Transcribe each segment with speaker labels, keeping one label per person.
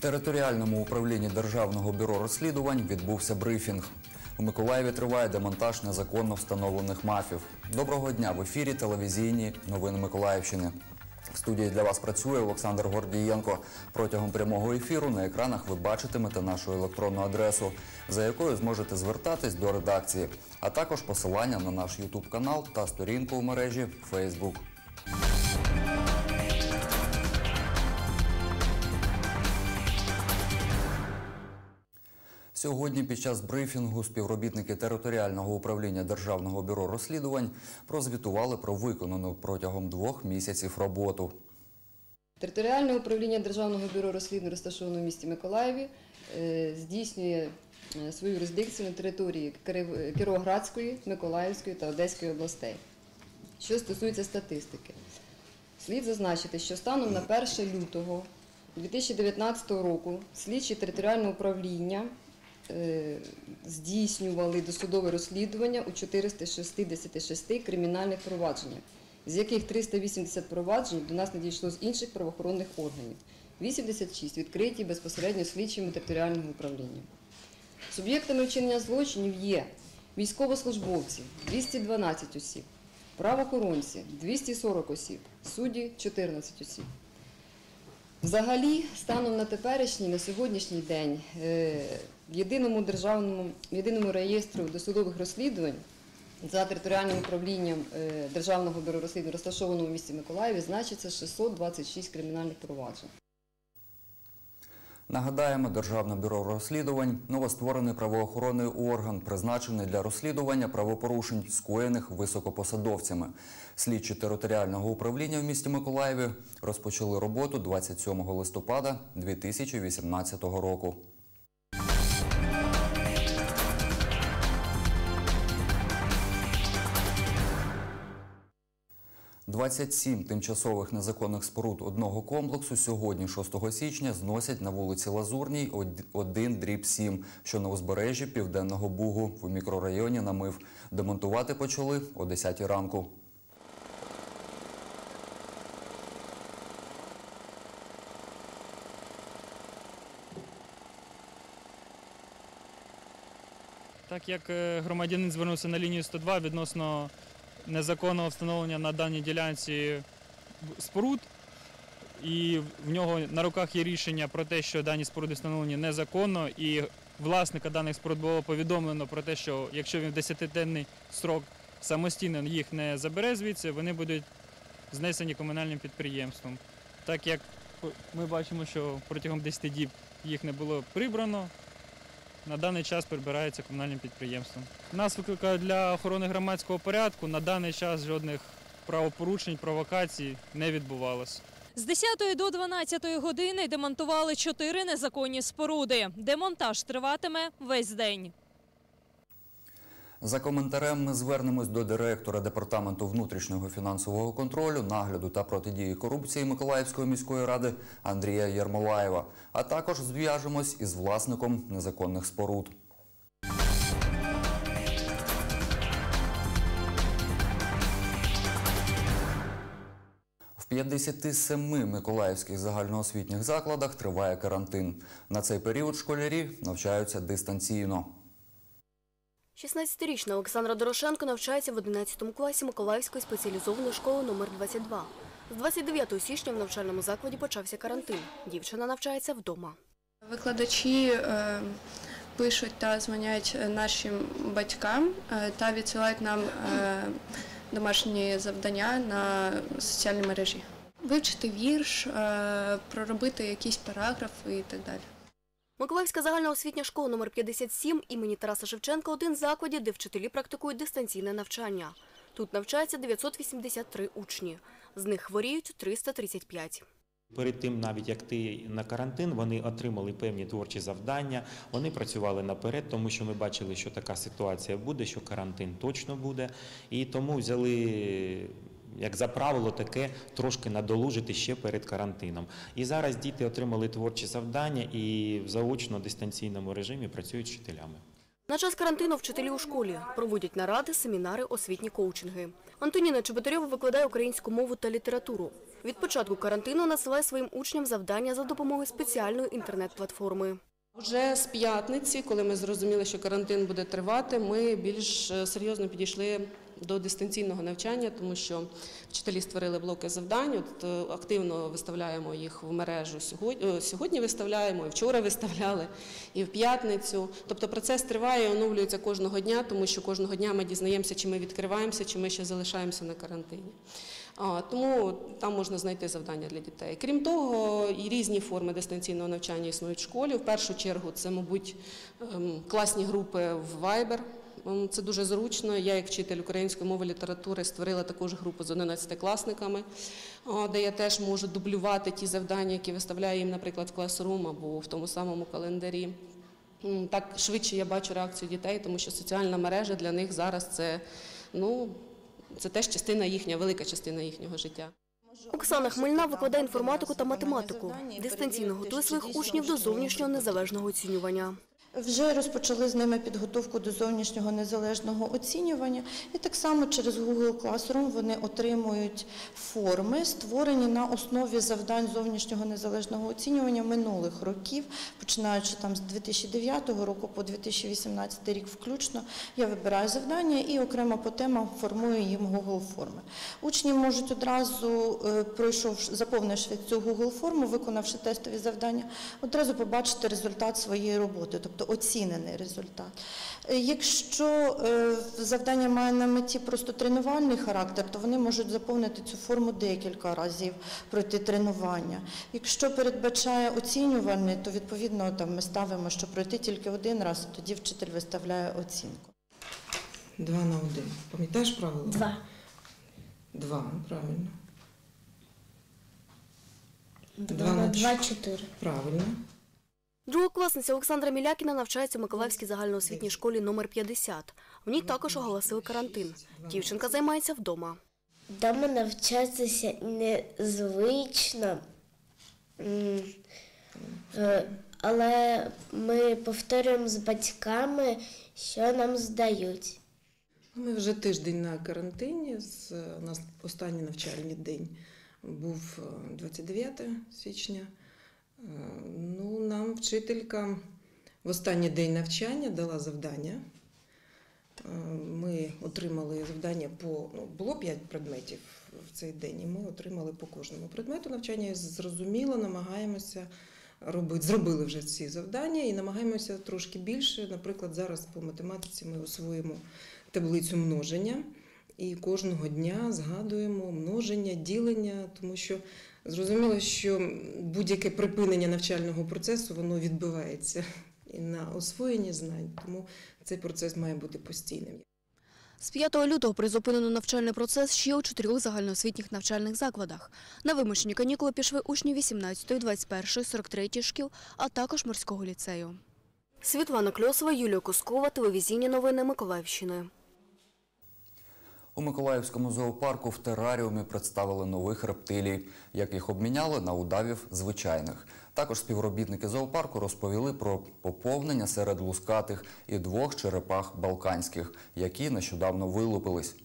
Speaker 1: територіальному управлінні Державного бюро розслідувань відбувся брифінг. У Миколаєві триває демонтаж незаконно встановлених МАФів. Доброго дня! В ефірі телевізійні новини Миколаївщини. В студії для вас працює Олександр Гордієнко. Протягом прямого ефіру на екранах ви бачитимете нашу електронну адресу, за якою зможете звертатись до редакції, а також посилання на наш YouTube-канал та сторінку у мережі Facebook. Сьогодні під час брифінгу співробітники територіального управління Державного бюро розслідувань прозвітували про виконану протягом 2 місяців роботу.
Speaker 2: Територіальне управління Державного бюро розслідувань, розташоване в місті Миколаєві, здійснює свою юрисдикцію на території Кіровоградської, Миколаївської та Одеської областей. Що стосується статистики, слід зазначити, що станом на 1 лютого 2019 року слідчі територіального управління здійснювали досудове розслідування у 466 кримінальних провадженнях, з яких 380 проваджень до нас надійшло з інших правоохоронних органів, 86 відкриті безпосередньо слідчими територіального управління. Суб'єктами вчинення злочинів є військовослужбовці – 212 осіб, правоохоронці – 240 осіб, судді – 14 осіб. Взагалі, станом на теперішній, на сьогоднішній день, в єдиному реєстру досудових розслідувань за територіальним управлінням Державного бюро розслідувань, розташованого в місті Миколаєві, значиться 626 кримінальних проваджень.
Speaker 1: Нагадаємо, Державне бюро розслідувань – новостворений правоохоронний орган, призначений для розслідування правопорушень, скоєних високопосадовцями. Слідчі територіального управління в місті Миколаєві розпочали роботу 27 листопада 2018 року. 27 тимчасових незаконних споруд одного комплексу сьогодні, 6 січня, зносять на вулиці Лазурній 1/7, що на узбережжі Південного Бугу в мікрорайоні Намив. Демонтувати почали о 10 ранку.
Speaker 3: Так як громадянин звернувся на лінію 102 відносно незаконного встановлення на даній ділянці споруд, і в нього на руках є рішення про те, що дані споруди встановлені незаконно, і власника даних споруд було повідомлено про те, що якщо він в 10-денний строк самостійно їх не забере звідси, вони будуть знесені комунальним підприємством. Так як ми бачимо, що протягом 10 діб їх не було прибрано, на даний час прибирається комунальним підприємством. Нас викликають для охорони громадського порядку. На даний час жодних правопорушень, провокацій не відбувалося.
Speaker 4: З 10 до 12 години демонтували 4 незаконні споруди. Демонтаж триватиме весь день.
Speaker 1: За коментарем ми звернемось до директора Департаменту внутрішнього фінансового контролю, нагляду та протидії корупції Миколаївської міської ради Андрія Єрмолаєва, а також зв'яжемось із власником незаконних споруд. В 57 миколаївських загальноосвітніх закладах триває карантин. На цей період школярі навчаються дистанційно.
Speaker 5: 16-річна Олександра Дорошенко навчається в 11 класі Миколаївської спеціалізованої школи номер 22. З 29 січня в навчальному закладі почався карантин. Дівчина навчається вдома.
Speaker 6: Викладачі пишуть та дзвонять нашим батькам та відсилають нам домашні завдання на соціальні мережі. Вивчити вірш, проробити якісь параграфи і так далі.
Speaker 5: Миколаївська загальноосвітня школа номер 57 імені Тараса Шевченка – один з закладів, де вчителі практикують дистанційне навчання. Тут навчається 983 учні. З них хворіють 335.
Speaker 7: Перед тим, навіть як йти на карантин, вони отримали певні творчі завдання, вони працювали наперед, тому що ми бачили, що така ситуація буде, що карантин точно буде. І тому взяли, як за правило, таке трошки надолужити ще перед карантином. І зараз діти отримали творчі завдання і в заочно-дистанційному режимі працюють з вчителями.
Speaker 5: На час карантину вчителі у школі проводять наради, семінари, освітні коучинги. Антоніна Чеботарьова викладає українську мову та літературу. Від початку карантину надсилає своїм учням завдання за допомогою спеціальної інтернет-платформи.
Speaker 8: Вже з п'ятниці, коли ми зрозуміли, що карантин буде тривати, ми більш серйозно підійшли до дистанційного навчання, тому що вчителі створили блоки завдань, активно виставляємо їх в мережу сьогодні виставляємо, і вчора виставляли, і в п'ятницю. Тобто процес триває і оновлюється кожного дня, тому що кожного дня ми дізнаємося, чи ми відкриваємося, чи ми ще залишаємося на карантині. Тому там можна знайти завдання для дітей. Крім того, і різні форми дистанційного навчання існують в школі. В першу чергу це, мабуть, класні групи в Viber. Це дуже зручно. Я, як вчитель української мови і літератури, створила також групу з 11-класниками, де я теж можу дублювати ті завдання, які виставляю їм, наприклад, в Classroom або в тому самому календарі. Так швидше я бачу реакцію дітей, тому що соціальна мережа для них зараз це теж частина їхня, велика частина їхнього життя.
Speaker 5: Оксана Хмельна викладає інформатику та математику. Дистанційно готує своїх учнів до зовнішнього незалежного оцінювання.
Speaker 9: Вже розпочали з ними підготовку до зовнішнього незалежного оцінювання. І так само через Google Classroom вони отримують форми, створені на основі завдань зовнішнього незалежного оцінювання минулих років, починаючи там з 2009 року по 2018 рік включно. Я вибираю завдання і окремо по темам формую їм Google форми. Учні можуть одразу, заповнивши цю Google форму, виконавши тестові завдання, одразу побачити результат своєї роботи, тобто оцінений результат. Якщо завдання має на меті просто тренувальний характер, то вони можуть заповнити цю форму декілька разів, пройти тренування. Якщо передбачає оцінювальний, то відповідно там ми ставимо, що пройти тільки один раз, тоді вчитель виставляє оцінку.
Speaker 10: 2 на 1. Пам'ятаєш правило?
Speaker 11: 2.
Speaker 10: 2, правильно.
Speaker 11: 2 на 2 – 4.
Speaker 10: Правильно.
Speaker 5: Другокласниця Олександра Мілякіна навчається в Миколаївській загальноосвітній школі номер 50. В ній також оголосили карантин. Дівчинка займається вдома.
Speaker 11: Вдома навчатися незвично, але ми повторюємо з батьками, що нам здають.
Speaker 10: Ми вже тиждень на карантині. У нас останній навчальний день був 29 січня. Нам вчителька в останній день навчання дала завдання. Ми отримали завдання було 5 предметів в цей день, і ми отримали по кожному предмету навчання. Зрозуміло, намагаємося зробили вже ці завдання і намагаємося трошки більше. Наприклад, зараз по математиці ми освоїмо таблицю множення і кожного дня згадуємо множення, ділення, тому що зрозуміло, що будь-яке припинення навчального процесу, воно відбивається і на освоєнні знань, тому цей процес має бути постійним.
Speaker 5: З 5 лютого призупинено навчальний процес ще у 4 загальноосвітніх навчальних закладах. На вимушені канікули пішли учні 18-ї, 21-ї, 43-ї шкіл, а також морського ліцею. Світлана Кльосова, Юлія Кускова, телевізійні новини Миколаївщини.
Speaker 1: У Миколаївському зоопарку в тераріумі представили нових рептилій, яких обміняли на удавів звичайних. Також співробітники зоопарку розповіли про поповнення серед лускатих і 2 черепах балканських, які нещодавно вилупились.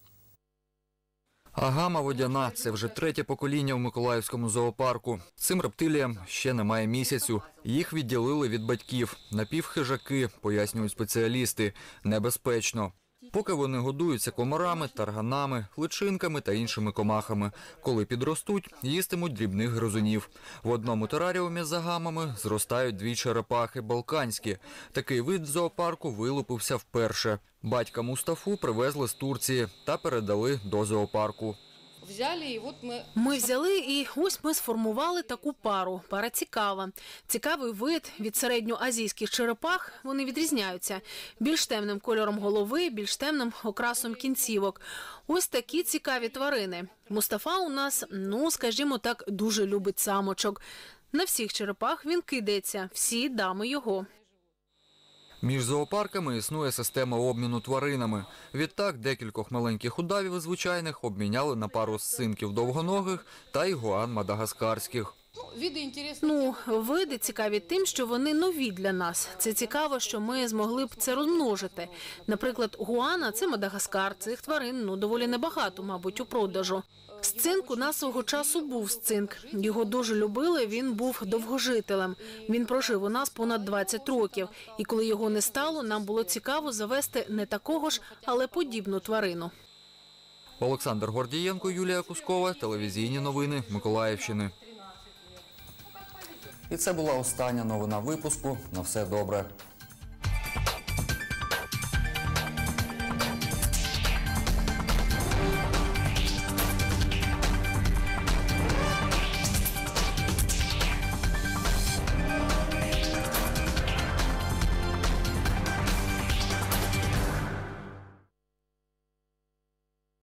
Speaker 1: Агама водяна – це вже 3-те покоління у Миколаївському зоопарку. Цим рептиліям ще немає місяцю. Їх відділили від батьків. Напівхижаки, пояснюють спеціалісти, небезпечно. Поки вони годуються комарами, тарганами, личинками та іншими комахами. Коли підростуть, їстимуть дрібних гризунів. В одному тераріумі з агамами зростають 2 черепахи балканські. Такий вид в зоопарку вилупився вперше. Батька Мустафу привезли з Турції та передали до зоопарку.
Speaker 12: Ми взяли і ось ми сформували таку пару. Пара цікава. Цікавий вид від середньоазійських черепах. Вони відрізняються. Більш темним кольором голови, більш темним окрасом кінцівок. Ось такі цікаві тварини. Мустафа у нас, скажімо так, дуже любить самочок. На всіх черепах він кидається. Всі дами його.
Speaker 1: Між зоопарками існує система обміну тваринами. Відтак декількох маленьких удавів звичайних обміняли на пару синків довгоногих та ігуан мадагаскарських.
Speaker 12: Види цікаві тим, що вони нові для нас. Це цікаво, що ми змогли б це розмножити. Наприклад, гуана – це Мадагаскар, цих тварин доволі небагато, мабуть, у продажу. Сцинк у нас свого часу був сцинк. Його дуже любили, він був довгожителем. Він прожив у нас понад 20 років. І коли його не стало, нам було цікаво завести не такого ж, але подібну тварину.
Speaker 1: Олександр Гордієнко, Юлія Кускова, телевізійні новини Миколаївщини. І це була остання новина випуску. На все добре.